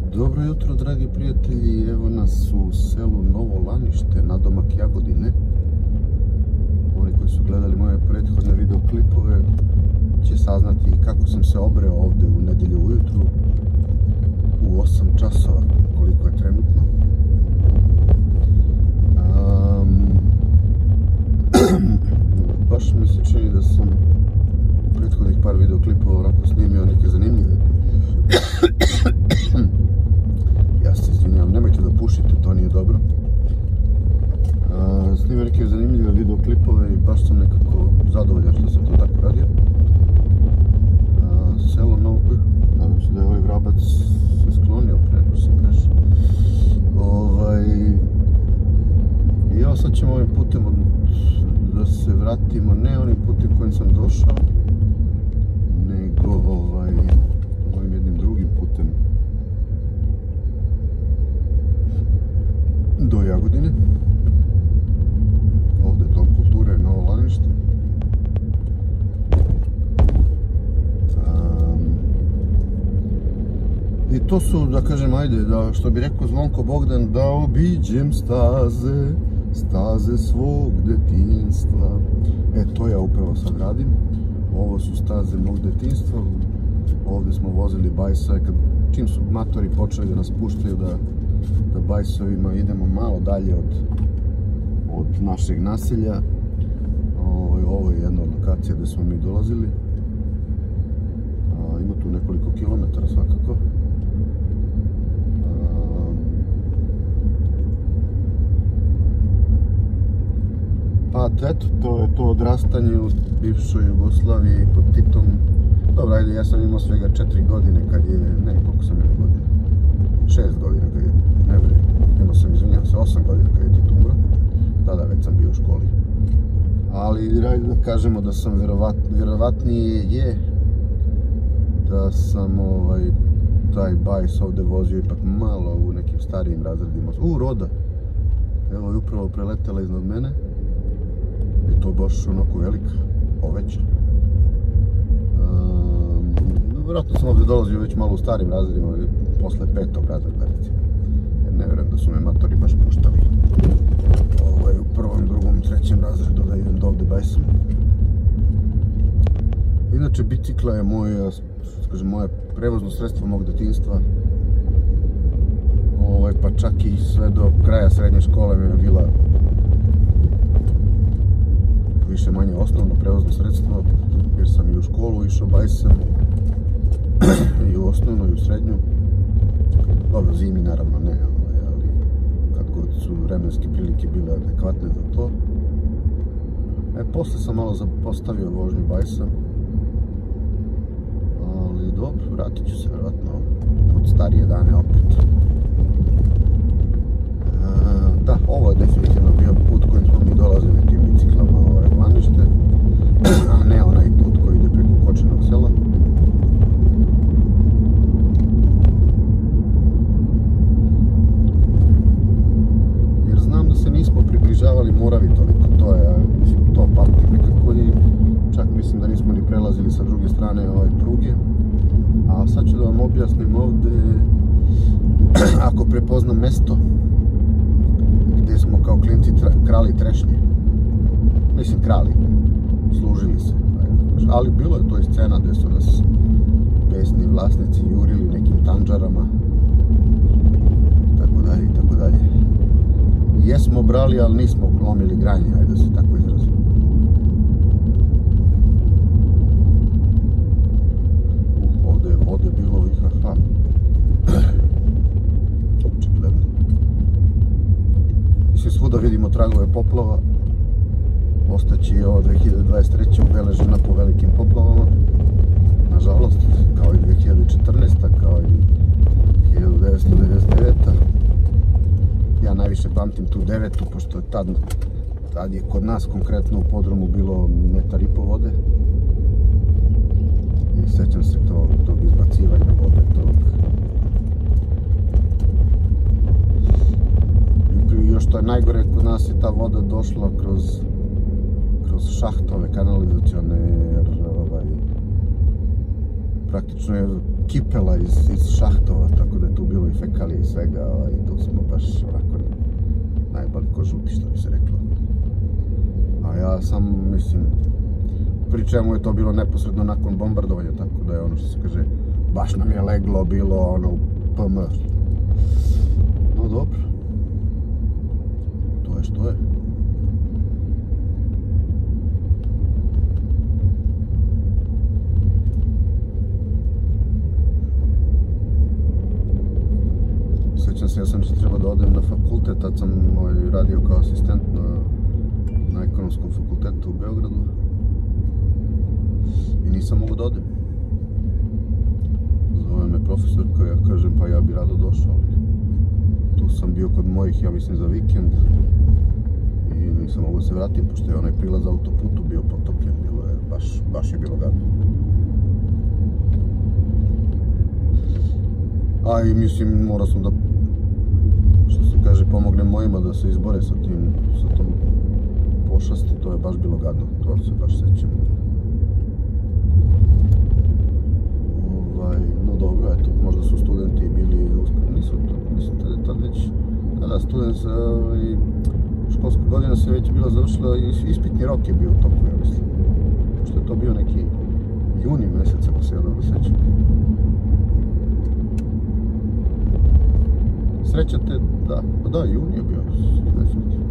Dobro jutro, dragi prijatelji, evo nas u selu Novo Lanište, nadomak Jagodine. Oni koji su gledali moje prethodne videoklipove će saznati kako sam se obreo ovde u nedjelju ujutru u 8 časova, koliko je trenutno. Baš mi se čini da sam u prethodnih par videoklipova onako snimio neke zanimljive. Ja se izvinjavam, nemojte da pušite, to nije dobro. Snimio neke zanimljive videoklipove i baš sam nekako zadovoljan što sam to tako radio. Selo Novo, nadam se da je ovaj vrabac se sklonio pre nego sam prešao. I evo sad ćemo ovim putem da se vratimo, ne onim putem kojim sam došao, nego ovim jednim drugim putem do Jagodine. Ovdje je Dom kulture, Novo Lanište. I to su, da kažem, ajde, da, što bi rekao Zvonko Bogdan, da obiđem staze svog detinjstva. To ja upravo sad radim. Ovo su staze mog detinjstva. Ovdje smo vozili bajsove, čim su matori počeli da nas puštaju da bajsovima idemo malo dalje od našeg naselja. Ovo je jedna od lokacija gdje smo mi dolazili. Ima tu nekoliko kilometara svakako. Pa eto, to je to odrastanje u bivšoj Jugoslaviji pod Titom. Dobro, ajde, ja sam imao svega 4 godine kad je, ne, koliko sam imao godina? 6 godina kad je, ne bre, imao sam, izvinjavam se, 8 godina kad je Tito umro. Tada već sam bio u školi. Ali, ajde da kažemo da sam vjerovatnije je da sam taj bajs ovdje vozio ipak malo u nekim starijim razredima. Roda! Evo je upravo preletela iznad mene. I to baš onako velika, oveća. Vjerojatno sam ovdje dolazio već malo u starim razredima, posle 5. razreda recimo. Jer ne vjerujem da su me matori baš puštali u 1., 2., 3. razredu da idem do ovdje bajsom. Inače, bicikla je moje prevozno sredstvo mog detinjstva. Pa čak i sve do kraja srednje škole mi je bila više manje osnovno prevozno sredstvo, jer sam i u školu išao bajsem, i u osnovnu i u srednju. Dobro, zimi naravno ne, ali kad god su vremenske prilike bile adekvatne za to. Posle sam malo zapostavio vožnju bajsa, ali dobro, vratit ću se vjerojatno od starije dane opet. Da, ovo je definitivno bio put kojim smo mi dolazili tim biciklama u Lanište, a ne onaj put koji ide preko Kočinog sela. Jer znam da se nismo približavali Moravi toliko, to pamtim nekako, i čak mislim da nismo ni prelazili sa druge strane pruge. A sad ću da vam objasnim ovdje, ako prepoznam mesto gdje smo kao klinci krali trešnje. Mislim, krali, služili se. Ali bilo je to i scena gdje su nas besni vlasnici jurili nekim tanđarama. Tako dalje, i tako dalje. Jesmo brali, ali nismo lomili granje, ajde da se tako izrazimo. Ovdje je vode bilo i haha. Očigledno. Mislim, svuda vidimo tragove poplava. Ostaće i ova 2023. obeležena po velikim poplavama. Nažalost, kao i 2014. kao i 1999. Ja najviše pamtim tu 9. pošto je tad je kod nas konkretno u podrumu bilo 1,5 metra vode. I sjećam se tog izbacivanja vode, još što je najgore, kod nas je ta voda došla kroz šahtove kanalizacione, jer praktično je kipela iz šahtova, tako da je tu bilo i ko žuti, što bi se reklo. A ja sam, mislim, pri čemu je to bilo neposredno nakon bombardovanja, tako da je ono što se kaže, baš nam je leglo bilo ono u PM. No dobro, to je što je. Sjećam se, ja sam što trebao da odem na fakultet, tad sam radio kao asistent na ekonomskom fakultetu u Beogradu i nisam mogao da odem. Zove me profesorka, ja kažem pa ja bi rado došao. Tu sam bio kod mojih, ja mislim za vikend i nisam mogao se vratim pošto je onaj prilaz autoputu bio potopljen, bilo je, baš je bilo gadno. A i mislim morao sam da, što se kaže, pomognem mojima da se izbore sa tom pošasti, to je baš bilo gadno, to se baš sećam. No dobro, eto, možda su studenti bili, nisu to, mislim da je tad već, da, školska godina se već bila završila i ispitni rok je bio u toku, ja mislim. Pošto je to bio neki juni mesec, ako se ja dobro sećam. Srećate, da, juni je bio, definitivno.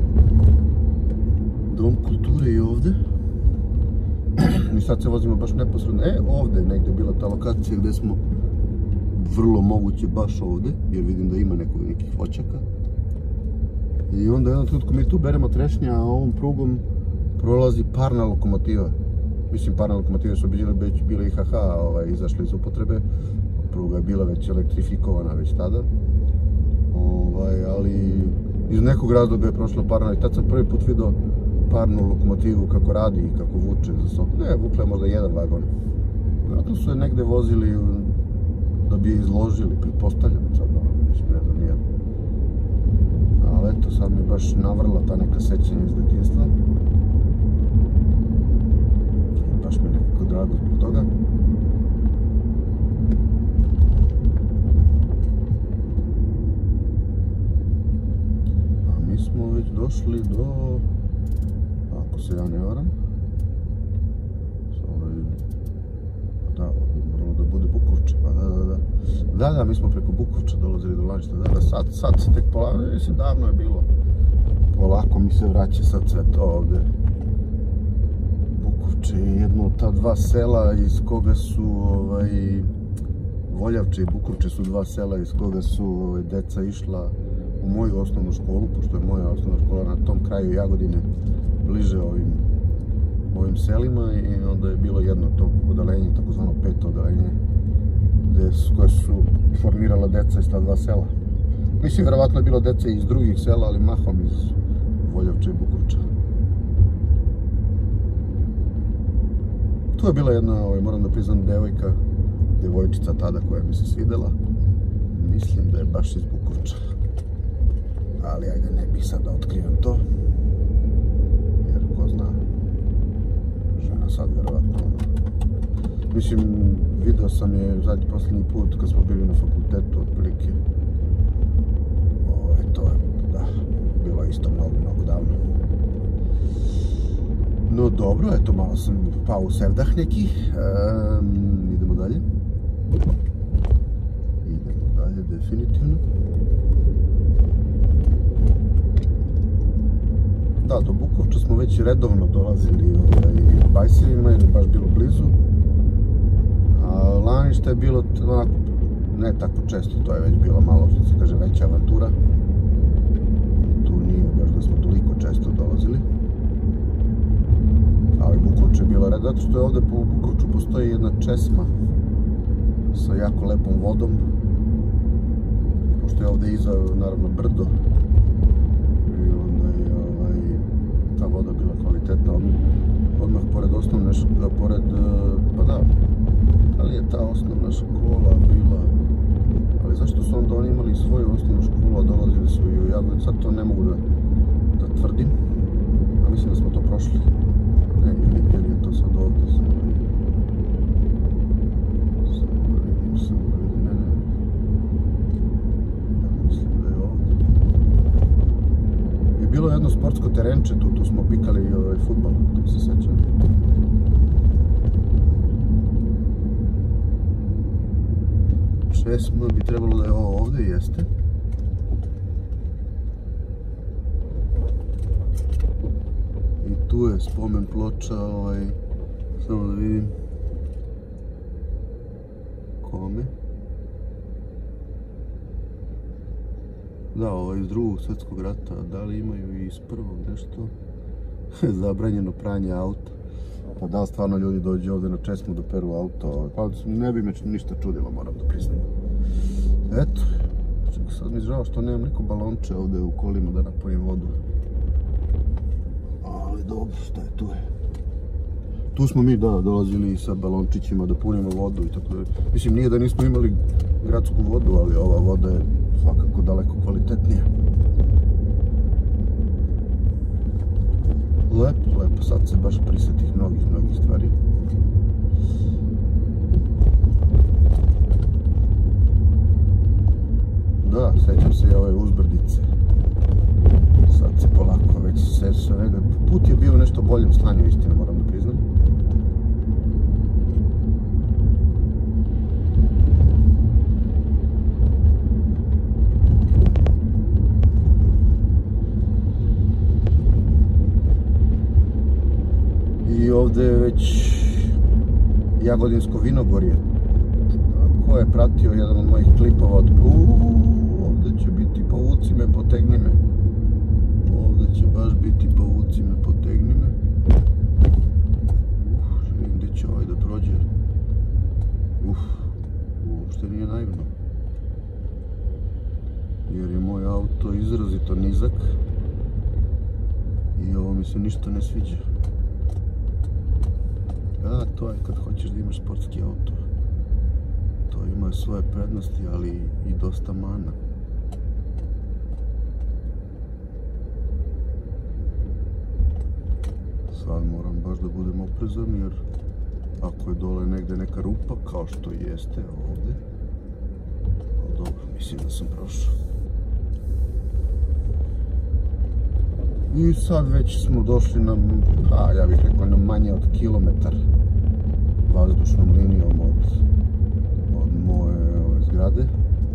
Dom kulture je ovde. I sad se vozimo baš neposredno, ovde je negde bila ta lokacija gde smo, vrlo moguće baš ovde, jer vidim da ima nekih voćaka. I onda jednom trenutku mi tu beremo trešnje, a ovom prugom prolazi parna lokomotiva. Mislim, parne lokomotive su bile IHH, izašle iz upotrebe. Pruga je bila već elektrifikovana već tada. Ali iz nekog razloga je prošla parna i tad sam prvi put vidio parnu lokomotivu kako radi i kako vuče za sobom. Ne, vukla je možda jedan vagon. Vjerojatno su je negde vozili da bi je izložili, pretpostavljam sad, mislim, ne znam nije. Ali eto, sad mi baš navrla ta neka sećanja iz detinjstva. I baš mi je nekako drago zbog toga. A mi smo već došli do, ako se ja ne varam, da, moralo da bude Bukovče, pa da, mi smo preko Bukovča dolazili do Lančeta, sad se tek polako, mislim, davno je bilo, polako mi se vraća sad sve to ovde. Bukovče je jedno od ta dva sela iz koga su, Voljavče i Bukovče su dva sela iz koga su deca išla u moju osnovnu školu, pošto je moja osnovna škola na tom kraju Jagodine, bliže ovim selima, i onda je bilo jedno to odalenje, takozvano peto odalenje, koje su formirala deca iz ta dva sela. Mislim, verovatno je bilo deca iz drugih sela, ali mahom iz Voljavča i Bukovča. Tu je bila jedna, moram da priznam, devojčica tada koja mi se svidela. Mislim da je baš iz Bukovča. Ali ajde, ne bih sad da otkrivam to. Jer ko zna, žena sad verovatno. Mislim, video sam je zadnji posljednji put kad smo bili na fakultetu, otprilike. To je, da, bilo isto mnogo davno. No dobro, eto, malo sam pao u sevdah neki. Idemo dalje. Definitivno. Da, do Bukovča smo već redovno dolazili bajsevima, jer je baš bilo blizu. A Lanište je bilo onako, ne tako često, to je već bila malo, što se kaže, veća avantura. Tu nije baš da smo toliko često dolazili. Ali Bukovče je bilo red, zato što je ovde po Bukovču postoji jedna česma sa jako lepom vodom. Pošto je ovde iza, naravno, brdo. I onda je ta voda bila kvalitetna. Odmah pored osnovne škole, pa da, ali je ta osnovna škola bila, ali zašto su onda oni imali svoju osnovnu školu, a dolazili su i u Jagodinu, sad to ne mogu da tvrdim, a mislim da smo to prošli. Ne, ili je to sad ovde, samo da vidim, ne, ja mislim da je ovde. I bilo jedno sportsko terenče, tu smo pikali fudbal, tu se sećam. Česma bi trebalo da je ovo ovdje, jeste. I tu je spomen ploča, samo da vidim kome. Da, ovo je iz Drugog svjetskog rata, da li imaju i iz prvog nešto? Zabranjeno pranje auta. Pa da li stvarno ljudi dođu ovdje na Česmu da peru auto? Pa ne bi me ništa čudilo, moram da priznam. Eto, sad mi žao što nemam neko balonče ovdje u kolima da napunim vodu. Ali dobro, šta je tu je? Tu smo mi dolazili sa balončićima da punimo vodu i tako da. Mislim, nije da nismo imali gradsku vodu, ali ova voda je svakako daleko kvalitetnija. Lepo, sad se baš prisetih mnogih stvari. Da, sećam se i ove uzbrdice. Sad se polako već svega. Put je bio u nešto boljem stanju, istina, moram da priznam. I ovdje je već Jagodinsko vinogorje. Ko je pratio jedan od mojih klipova od ovdje će biti povuci me, potegni me. Ovdje će baš biti povuci me, potegni me. Želim gdje će ovaj da prođe. Uopšte nije naivno. Jer je moj auto izrazito nizak. I ovo mi se ništa ne sviđa. A, to je kad hoćeš da imaš sportski auto. To ima svoje prednosti, ali i dosta mana. Sad moram baš da budem oprezan, jer ako je dole negde neka rupa, kao što jeste ovdje, dobro, mislim da sam prošao. I sad već smo došli na, ja bih rekao, na manje od kilometar vazdušnom linijom od moje zgrade.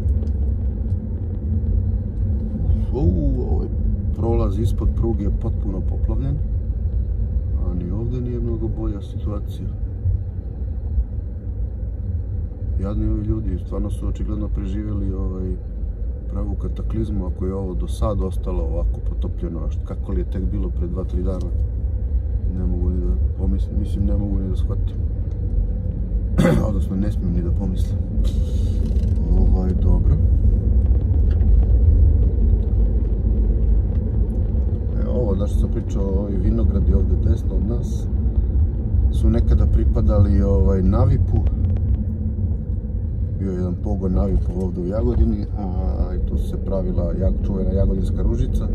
Ovaj prolaz ispod pruge je potpuno poplavljen, a ni ovdje nije mnogo bolja situacija. Jadni ovi ljudi, stvarno su očigledno preživjeli pravu kataklizmu, ako je ovo do sad ostalo ovako potopljeno, a kako li je tek bilo pred 2-3 dana, ne mogu ni da pomislim, mislim ne mogu ni da shvatim. Odnosno ne smijem ni da pomislim. Dobro. Ovo da što sam pričao, ovi vinogradi ovdje desno od nas su nekada pripadali Navipu. Bio je jedan pogon Navipu ovdje u Jagodini, a i tu se pravila čuvena jagodinska ružica.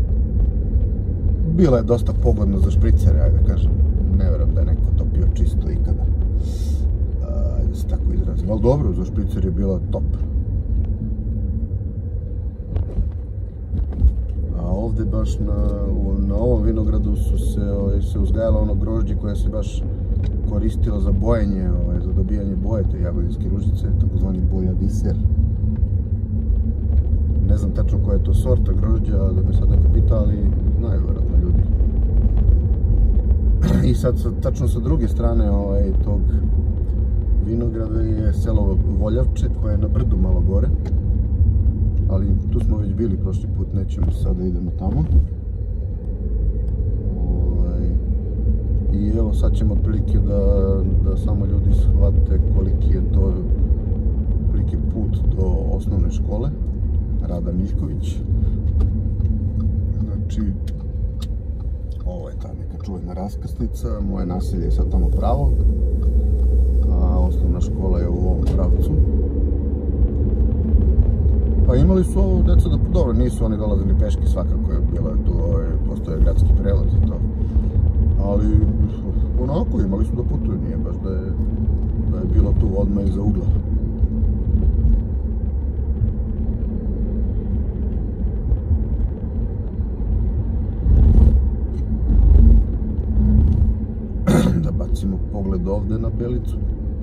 Bila je dosta pogodna za špricere, ajde da kažem. Ne vjerujem da je neko to pio čisto ikada. Ajde se tako izrazim. Ali dobro, za špricer je bila top. A ovdje baš na ovom vinogradu su se uzgajalo ono grožđe koje se baš koristilo za bojenje, za dobijanje boje te jagodinske ružice, takozvani bojadiser. Ne znam tačno koja je to sorta grožđa, da me sad neko pita, ali znaju vjerojatno ljudi. I sad tačno sa druge strane tog vinograda je selo Voljavče, koje je na brdu malo gore. Ali tu smo već bili prošli put, nećemo sada idemo tamo. I evo sad ćemo otprilike da samo ljudi shvate koliki je to put do osnovne škole Rada Miljković. Znači, ovo je ta neka čuvena raskrsnica, moje naselje je sad tamo pravo, a osnovna škola je u ovom pravcu. Pa imali su ovo deca da, dobro, nisu oni dolazili peške, svakako je bilo tu, postoje gradski prevoz i to. Ali, onako, imali su da putuju, nije baš da je bilo tu odmah iza ugla. ovde na Belicu.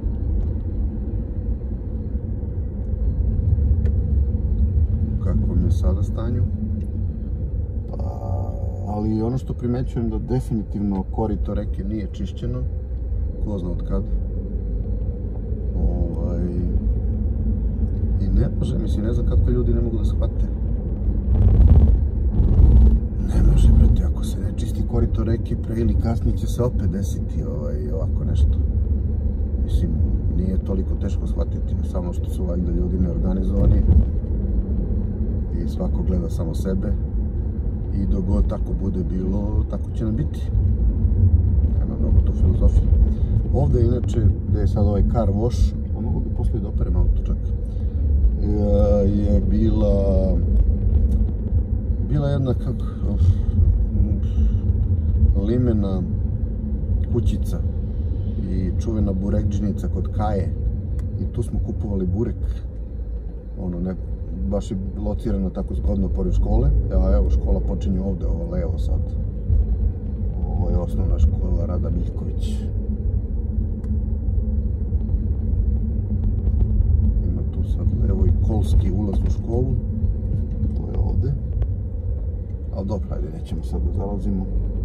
Kakvom je sada stanju. Ali ono što primećujem da definitivno korito reke nije čišćeno. Ko zna od kad. I ne može, mislim, ne znam kako ljudi ne mogu da shvate. Ne može, brate, ako se ne čisti korito reke, pre ili kasnije će se opet desiti ovako nešto. Mislim, nije toliko teško shvatiti, samo što su valjda ljudi neorganizovani i svako gleda samo sebe i dok god tako bude bilo, tako će nam biti. Nema mnogo to filozofije. Ovde, inače, gde je sad ovaj car wash, a mogu bi poslije da operem auto čak, je bila jedna limena kućica i čuvena burekdžinica kod Kaje i tu smo kupovali burek, baš je locirano tako zgodno pored škole. Evo, škola počinje ovde, ovo levo sad. Ovo je osnovna škola Rada Miljković. Ima tu sad levo i kolski ulaz u školu. To je ovde. Ali dobro, ajde, nećemo sad da zalazimo.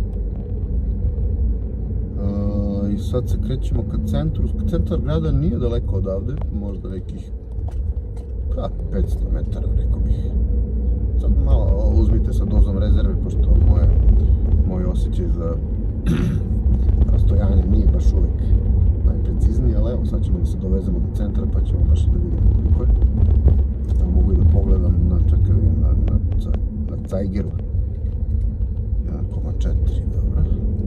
I sad se krećemo ka centru. Centar grada nije daleko odavde, možda nekih 500 metara, rekao bih. Sad malo uzmite sa dozom rezerve, pošto moj osjećaj za rastojanje nije baš uvek najprecizniji, ali evo, sad ćemo da se dovezemo do centra, pa ćemo baš da vidimo koliko je. Evo, mogu i da pogledam na Cajgeru. 1,4, dobro.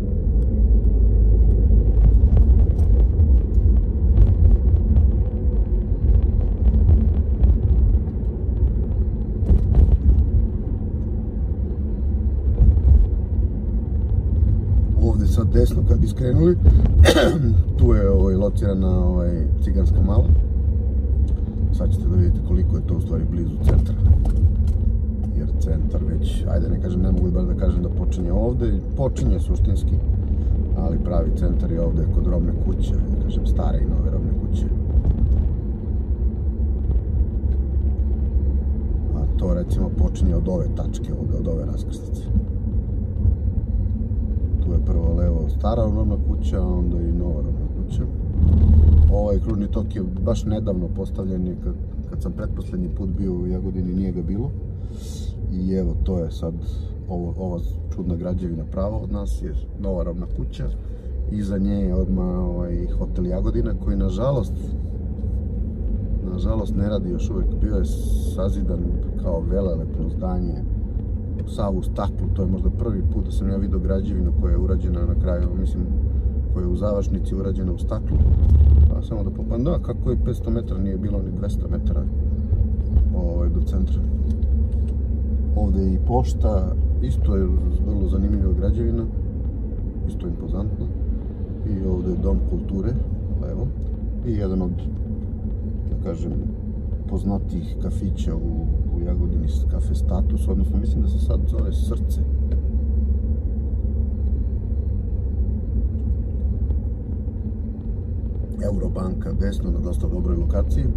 Ovde sad desno kad bi skrenuli, tu je locirana ciganska mala. Sad ćete da vidite koliko je to u stvari blizu centra. Jer centar već, ajde ne kažem, ne mogu baš da kažem da počinje ovde, počinje suštinski, ali pravi centar je ovde kod robne kuće, da kažem stare i nove robne kuće. A to recimo počinje od ove tačke ovde, od ove raskrsnice. Tu je prvo levo stara robna kuća, a onda i nova robna kuća. Ovaj kružni tok je baš nedavno postavljen i kad sam pretposlednji put bio u Jagodini nije ga bilo. I evo, to je sad ova čudna građevina pravo od nas je nova robna kuća. Iza nje je odmah hotel Jagodina koji nažalost ne radi još uvek. Bio je sazidan kao velelepno zdanje, sav u staklu. To je možda prvi put da sam ja vidio građevinu koja je urađena na kraju, mislim, koja je u završnici urađena u staklu. Pa samo da popam, da, kako je 500 metara, nije bilo ni 200 metara do centra. Ovde je i pošta, isto je vrlo zanimljiva građevina, isto impozantno. I ovde je dom kulture, levo. I jedan od, da kažem, poznatijih kafića u Jagodini, Kafe Status, odnosno mislim da se sad zove Srce. Eurobanka desno na dosta dobroj lokaciji.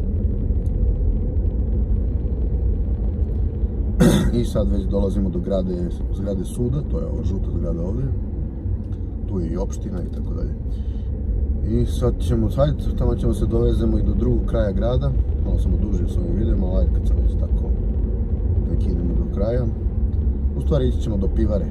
I sad već dolazimo do zgrade suda, to je ova žuta zgrada ovdje. Tu je i opština i tako dalje. I sad ćemo, tamo ćemo se dovezemo i do drugog kraja grada. Malo sam odužio s ovim videom, ali kad sam već tako, nek idemo do kraja. U stvari ići ćemo do pivare.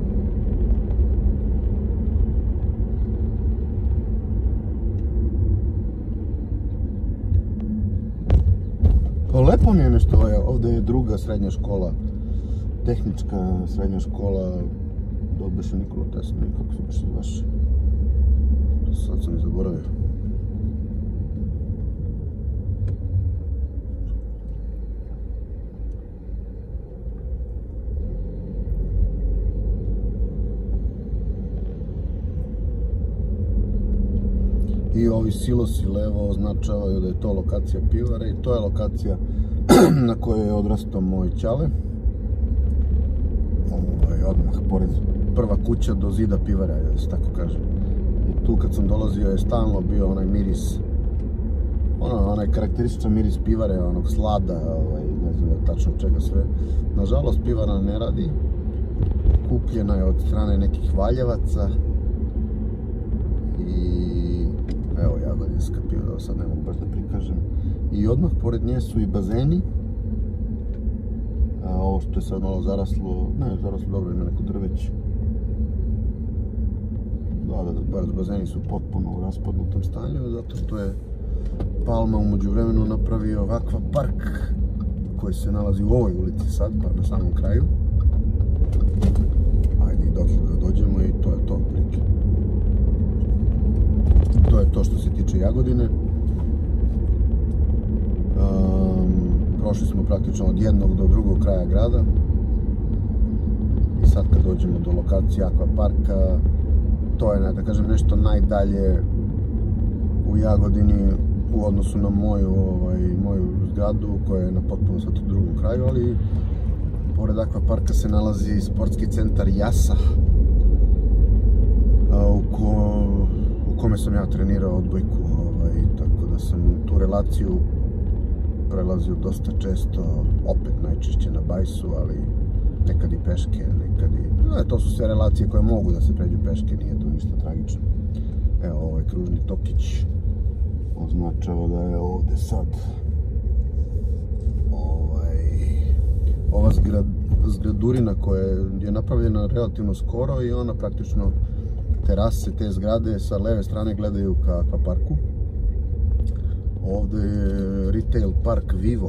Pa lepo mi je nešto, ovdje je druga srednja škola, tehnička srednja škola, dobeše Nikola Tesla, kako se baš zvaš. Sad sam i zaboravio. I ovi silosi levo označavaju da je to lokacija pivare i to je lokacija na kojoj je odrastao moj ćale. Odmah pored prva kuća do zida pivare, da se tako kažem. I tu kad sam dolazio je stalno bio onaj miris, onaj karakterističan miris pivare, onog slada, ne znam tačno čega sve. Nažalost, pivara ne radi. Kupljena je od strane nekih Valjevaca. I evo jagodinska piva, sad ne mogu baš da prikažem. I odmah pored nje su i bazeni. A ovo što je sad malo zaraslo, dobro, ima neko drveće. Da, bazeni su potpuno u raspadnutom stanju, zato što je Palma u međuvremenu napravio Aqua Park koji se nalazi u ovoj ulici sad, pa na samom kraju. Ajde i došli da dođemo i to je to otprilike. To je to što se tiče Jagodine. Prošli smo praktično od jednog do drugog kraja grada. I sad kad dođemo do lokacije Aqua Parka, to je, da kažem, nešto najdalje u Jagodini u odnosu na moju zgradu koja je na potpuno sad u drugom kraju, ali pored Aqua Parka se nalazi sportski centar Jasa, u kome sam ja trenirao odbojku, tako da sam tu relaciju prelazio dosta često, opet najčešće na bajsu, ali nekad i peške, nekad i... To su sve relacije koje mogu da se pređu peške, nije to ništa tragično. Evo, ovaj kružni tokić označava da je ovde sad ova zgradurina koja je napravljena relativno skoro i ona praktično terase te zgrade sa leve strane gledaju ka Aqua Parku. Ovde je retail park Vivo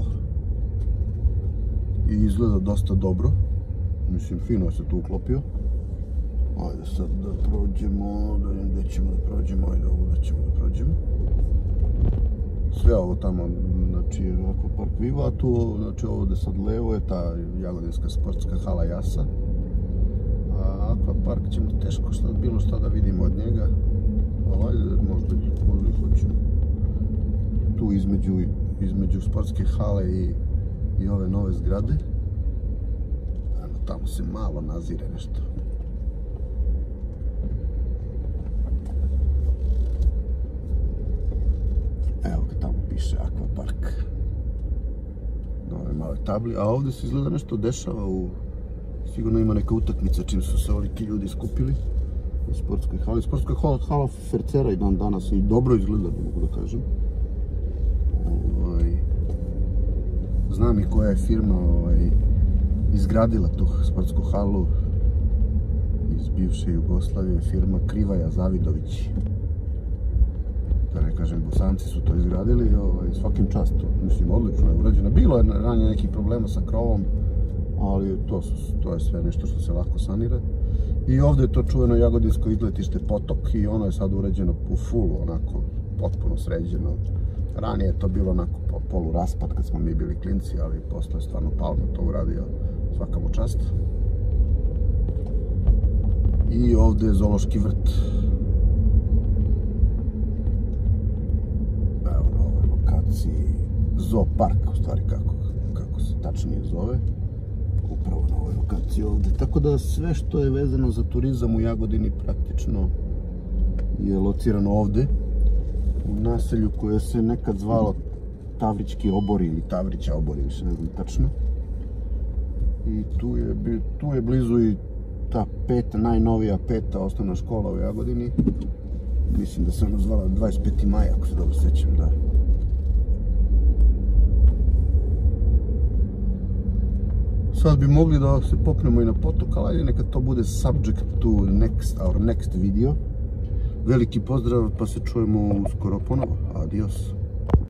i izgleda dosta dobro. Mislim, fino se tu uklopio. Ajde sad da prođemo, da vidim gdje ćemo da prođemo, ajde ovo da ćemo da prođemo. Sve ovo tamo, znači, Aqua Park Vivo, a tu, znači, ovdje sad levo je ta jagodinska sportska hala Jasa. A Aqua Park ćemo teško bilo šta da vidimo od njega, ali ajde, možda i hoćemo. Tu između sportske hale i ove nove zgrade. Tamo se malo nazire nešto. Evo ga, tamo piše Aqua Park. Na ovoj maloj tabli. A ovdje se izgleda nešto dešava sigurno ima neka utakmica čim su se ovoliki ljudi skupili u sportskoj hali. Sportska hala fercera i dan danas i dobro izgleda, mogu da kažem. Znam i koja je firma izgradila tu sportsku halu iz bivše Jugoslavije, firma Krivaja Zavidović. Da ne kažem, Bosanci su to izgradili, svakim čast, mislim, odlično je urađeno. Bilo je ranije nekih problema sa krovom, ali to je sve nešto što se lako sanira. I ovdje je to čuveno jagodinsko izletište Potok i ono je sad urađeno u fullu, onako, potpuno sređeno. Ranije je to bilo onako polu raspad kad smo mi bili klinci, ali posle je stvarno Palma to uradio, svaka mu čast. I ovdje je zoološki vrt. Evo na ovoj lokaciji Zoopark, u stvari kako se tačnije zove. Upravo na ovoj lokaciji ovdje. Tako da sve što je vezano za turizam u Jagodini praktično je locirano ovdje. U naselju koje se nekad zvalo Tavrički obori ili Tavrića obori, više ne znam tačno. I tu je blizu i ta najnovija peta osnovna škola u Jagodini. Mislim da se ona zvala 25. maja, ako se dobro sjećam, da. Sad bi mogli da se popnemo i na potok, ali neka to bude subject to our next video. Veliki pozdrav, pa se čujemo uskoro ponovo. Adios.